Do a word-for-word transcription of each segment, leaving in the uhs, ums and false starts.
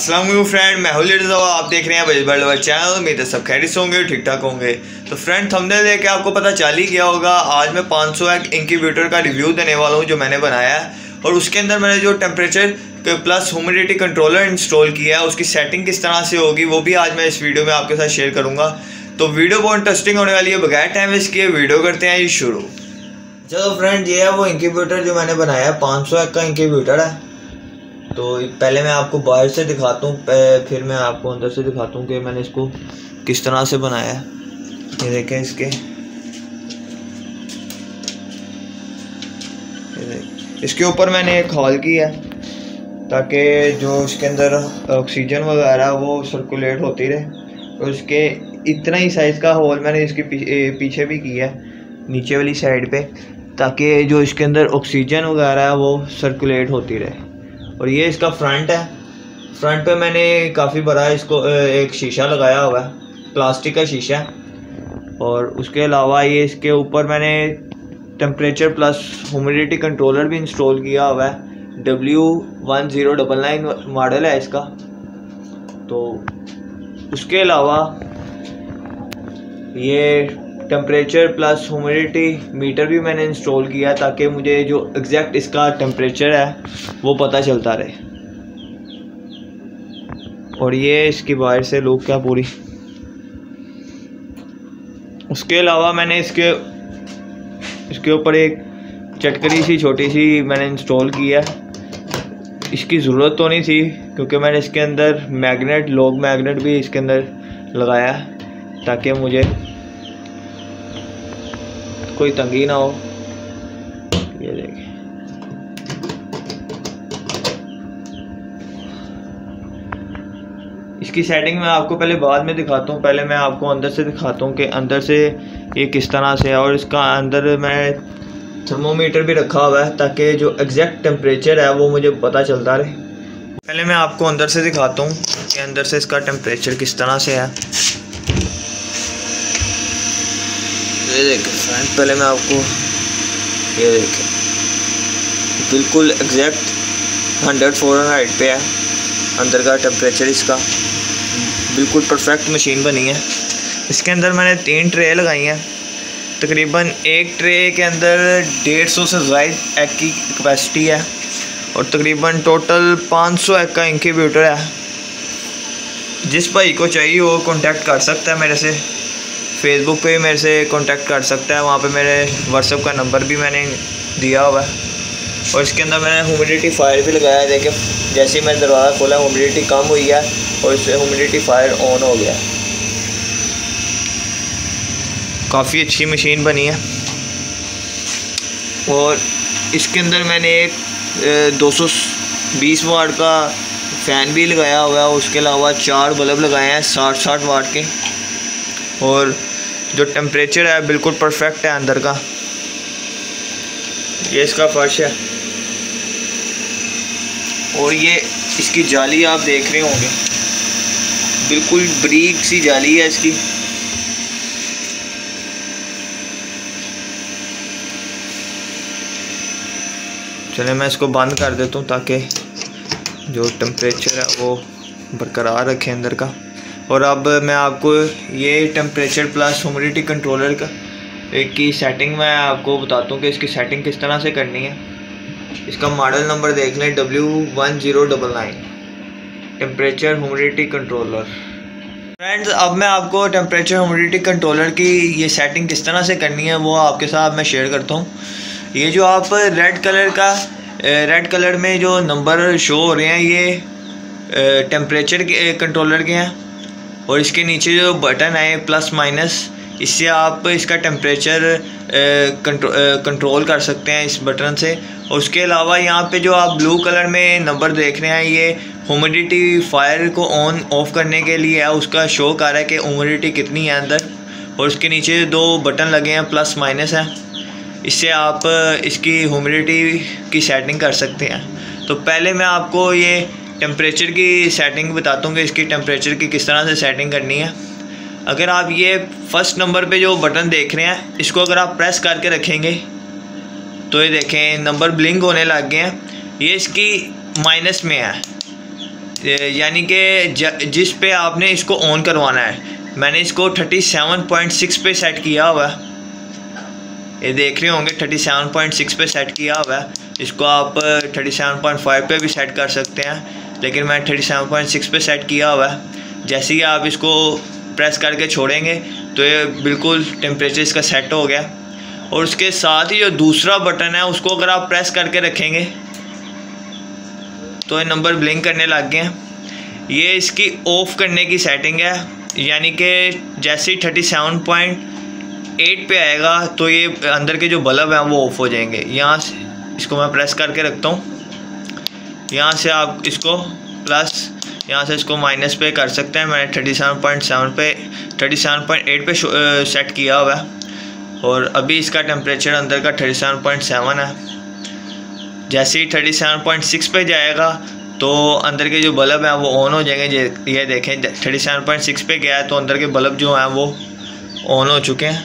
अस्सलाम वालेकुम फ्रेंड, मैं हूं लिरज़ा, आप देख रहे हैं बजट वर्ल्ड चैनल। उम्मीद है सब खैरियत होंगे, ठीक ठाक होंगे। तो फ्रेंड, थंबनेल देख के आपको पता चल ही गया होगा, आज मैं पाँच सौ एक इंक्यूबेटर का रिव्यू देने वाला हूं जो मैंने बनाया है। और उसके अंदर मैंने जो temperature plus humidity controller install किया है, उसकी सेटिंग किस तरह से होगी वो भी आज मैं इस वीडियो में आपके साथ शेयर करूँगा। तो वीडियो बहुत इंटरेस्टिंग होने वाली है। बगैर टाइम वेस्ट किए वीडियो करते हैं ये शुरू। चलो फ्रेंड, ये है वो इंक्यूबेटर जो मैंने बनाया है, पाँच सौ एक का इंक्यूबेटर है। तो पहले मैं आपको बाहर से दिखाता हूँ, फिर मैं आपको अंदर से दिखाता हूँ कि मैंने इसको किस तरह से बनाया है। ये देखें, इसके इसके ऊपर मैंने एक हॉल किया है ताकि जो इसके अंदर ऑक्सीजन वगैरह वो सर्कुलेट होती रहे। और उसके इतना ही साइज़ का होल मैंने इसके पीछे भी किया है, नीचे वाली साइड पे, ताकि जो इसके अंदर ऑक्सीजन वगैरह है वो सर्कुलेट होती रहे। और ये इसका फ्रंट है। फ्रंट पे मैंने काफ़ी बड़ा इसको एक शीशा लगाया हुआ है, प्लास्टिक का शीशा। और उसके अलावा ये इसके ऊपर मैंने टेम्परेचर प्लस ह्यूमिडिटी कंट्रोलर भी इंस्टॉल किया हुआ है। W one zero double nine model है इसका। तो उसके अलावा ये टेम्परेचर प्लस ह्यूमिडिटी मीटर भी मैंने इंस्टॉल किया ताकि मुझे जो एग्जैक्ट इसका टेम्परेचर है वो पता चलता रहे। और ये इसकी बाहर से लुक क्या पूरी। उसके अलावा मैंने इसके इसके ऊपर एक चटकरी सी छोटी सी मैंने इंस्टॉल किया। इसकी ज़रूरत तो नहीं थी क्योंकि मैंने इसके अंदर मैग्नेट लॉग मैग्नेट भी इसके अंदर लगाया ताकि मुझे कोई तंगी ना हो। ये देखिए, इसकी सेटिंग मैं आपको पहले बाद में दिखाता हूँ। पहले मैं आपको अंदर से दिखाता हूँ कि अंदर से ये किस तरह से है। और इसका अंदर मैं थर्मोमीटर भी रखा हुआ है ताकि जो एग्जैक्ट टेम्परेचर है वो मुझे पता चलता रहे। पहले मैं आपको अंदर से दिखाता हूँ कि अंदर से इसका टेम्परेचर किस तरह से है। ये देखें फ्रेंड, पहले मैं आपको ये देखें, बिल्कुल एग्जैक्ट हंड्रेड फ़ारेनहाइट पे है अंदर का टेम्परेचर। इसका बिल्कुल परफेक्ट मशीन बनी है। इसके अंदर मैंने तीन ट्रे लगाई हैं। तकरीबन एक ट्रे के अंदर डेढ़ सौ से ज़ायद एग की कैपेसिटी है। और तकरीबन टोटल पाँच सौ एग का इंक्यूबेटर है। जिस भाई को चाहिए वो कांटेक्ट कर सकता है मेरे से। फेसबुक पे भी मेरे से कांटेक्ट कर सकता है, वहाँ पे मेरे व्हाट्सएप का नंबर भी मैंने दिया हुआ है। और इसके अंदर मैंने ह्यूमिडिटी फायर भी लगाया है। देखिए, जैसे ही मैंने दरवाज़ा खोला ह्यूमिडिटी कम हुई है और इससे ह्यूमिडिटी फायर ऑन हो गया। काफ़ी अच्छी मशीन बनी है। और इसके अंदर मैंने एक दो सौ बीस वाट का फ़ैन भी लगाया हुआ है। उसके अलावा चार बल्ब लगाए हैं साठ साठ वाट के। और जो टेम्परेचर है बिल्कुल परफेक्ट है अंदर का। ये इसका फर्श है। और ये इसकी जाली आप देख रहे होंगे, बिल्कुल बारीक सी जाली है इसकी। चलिए मैं इसको बंद कर देता हूँ ताकि जो टेम्परेचर है वो बरकरार रखे अंदर का। और अब मैं आपको ये टेम्परेचर प्लस ह्यूमिडिटी कंट्रोलर का एक की सेटिंग मैं आपको बताता हूँ कि इसकी सेटिंग किस तरह से करनी है। इसका मॉडल नंबर देख लें, W one zero double nine temperature humidity controller. Friends, अब मैं आपको टेम्परेचर ह्यूमिडिटी कंट्रोलर की ये सेटिंग किस तरह से करनी है वो आपके साथ मैं शेयर करता हूँ। ये जो आप रेड कलर का रेड कलर में जो नंबर शो हो रहे हैं ये टेम्परेचर के कंट्रोलर के हैं। और इसके नीचे जो बटन है प्लस माइनस, इससे आप इसका टेम्परेचर कंट्रो, कंट्रोल कर सकते हैं इस बटन से। और उसके अलावा यहाँ पे जो आप ब्लू कलर में नंबर देख रहे हैं ये ह्यूमिडिटी फायर को ऑन ऑफ करने के लिए है। उसका शो कर रहा है कि ह्यूमिडिटी कितनी है अंदर। और उसके नीचे दो बटन लगे हैं प्लस माइनस है, इससे आप इसकी ह्यूमिडिटी की सेटिंग कर सकते हैं। तो पहले मैं आपको ये टेम्परेचर की सेटिंग बताता हूँ कि इसकी टेम्परेचर की किस तरह से सेटिंग करनी है। अगर आप ये फर्स्ट नंबर पे जो बटन देख रहे हैं इसको अगर आप प्रेस करके रखेंगे तो ये देखें नंबर ब्लिंक होने लग गए हैं। ये इसकी माइनस में है। यानी कि जिस पे आपने इसको ऑन करवाना है, मैंने इसको थर्टी सेवन पॉइंट सिक्स पे सेट किया हुआ है। ये देख रहे होंगे थर्टी सेवन पॉइंट सिक्स पे सेट किया हुआ है। इसको आप थर्टी सेवन पॉइंट फाइव पे भी सेट कर सकते हैं, लेकिन मैं थर्टी सेवन पॉइंट सिक्स पे सेट किया हुआ है। जैसे ही आप इसको प्रेस करके छोड़ेंगे तो ये बिल्कुल टेम्परेचर इसका सेट हो गया। और उसके साथ ही जो दूसरा बटन है उसको अगर आप प्रेस करके रखेंगे तो ये नंबर ब्लिंक करने लग गए हैं। ये इसकी ऑफ़ करने की सेटिंग है, यानी कि जैसे ही थर्टी सेवन पॉइंट एट पे आएगा तो ये अंदर के जो बल्ब हैं वो ऑफ़ हो जाएंगे। यहाँ से इसको मैं प्रेस करके रखता हूँ। यहाँ से आप इसको प्लस, यहाँ से इसको माइनस पे कर सकते हैं। मैंने थर्टी सेवन पॉइंट सेवन पे थर्टी सेवन पॉइंट एट पे सेट किया हुआ है और अभी इसका टेम्परेचर अंदर का थर्टी सेवन पॉइंट सेवन है। जैसे ही थर्टी सेवन पॉइंट सिक्स पे जाएगा तो अंदर के जो बल्ब हैं वो ऑन हो जाएंगे। ये देखें थर्टी सेवन पॉइंट सिक्स पे गया है तो अंदर के बल्ब जो हैं वो ऑन हो चुके हैं।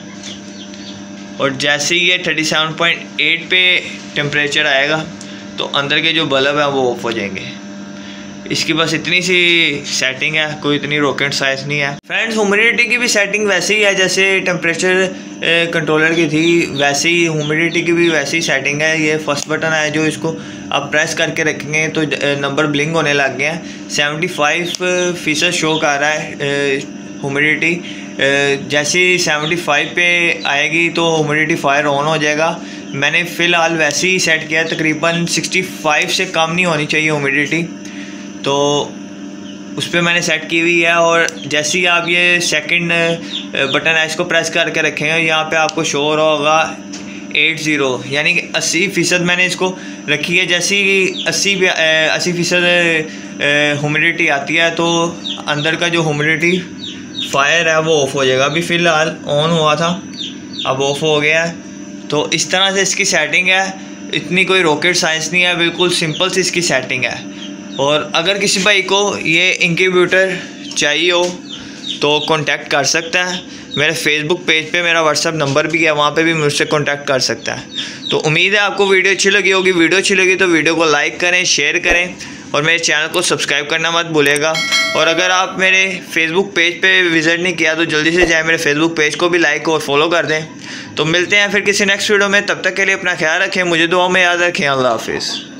और जैसे ही ये थर्टी सेवन पॉइंट एट पे टेम्परेचर आएगा तो अंदर के जो बल्ब हैं वो ऑफ हो जाएंगे। इसकी बस इतनी सी सेटिंग है, कोई इतनी रॉकेट साइंस नहीं है। फ्रेंड्स, ह्यूमिडिटी की भी सेटिंग वैसे ही है जैसे टेम्परेचर कंट्रोलर की थी, वैसे ही ह्यूमिडिटी की भी वैसी ही सेटिंग है। ये फर्स्ट बटन है जो इसको आप प्रेस करके रखेंगे तो नंबर ब्लिंक होने लग गए हैं। सेवेंटी फाइव फीसद शो कर रहा है ह्यूमिडिटी। जैसे ही सेवेंटी फाइव पे आएगी तो ह्यूमिडिटी फायर ऑन हो जाएगा। मैंने फ़िलहाल वैसे ही सेट किया है, तकरीबन सिक्सटी फाइव से कम नहीं होनी चाहिए ह्यूमिडिटी, तो उस पर मैंने सेट की हुई है। और जैसे ही आप ये सेकंड बटन है इसको प्रेस करके रखेंगे, यहाँ पे आपको शो हो रहा होगा एट ज़ीरो, यानी कि अस्सी फ़ीसद मैंने इसको रखी है। जैसे ही अस्सी अस्सी फ़ीसद ह्यूमिडिटी आती है तो अंदर का जो ह्यूमिडिटी फायर है वो ऑफ़ हो जाएगा। अभी फ़िलहाल ऑन हुआ था, अब ऑफ़ हो गया है। तो इस तरह से इसकी सेटिंग है, इतनी कोई रॉकेट साइंस नहीं है, बिल्कुल सिंपल सी इसकी सेटिंग है। और अगर किसी भाई को ये इंक्यूबेटर चाहिए हो तो कांटेक्ट कर सकता है। मेरे फेसबुक पेज पे मेरा व्हाट्सअप नंबर भी है, वहाँ पे भी मुझसे कांटेक्ट कर सकता है। तो उम्मीद है आपको वीडियो अच्छी लगी होगी। वीडियो अच्छी लगी तो वीडियो को लाइक करें, शेयर करें और मेरे चैनल को सब्सक्राइब करना मत भूलेगा। और अगर आप मेरे फेसबुक पेज पे विज़िट नहीं किया तो जल्दी से जाए मेरे फेसबुक पेज को भी लाइक और फॉलो कर दें। तो मिलते हैं फिर किसी नेक्स्ट वीडियो में, तब तक के लिए अपना ख्याल रखें, मुझे दुआ में याद रखें। अल्लाह हाफिज़।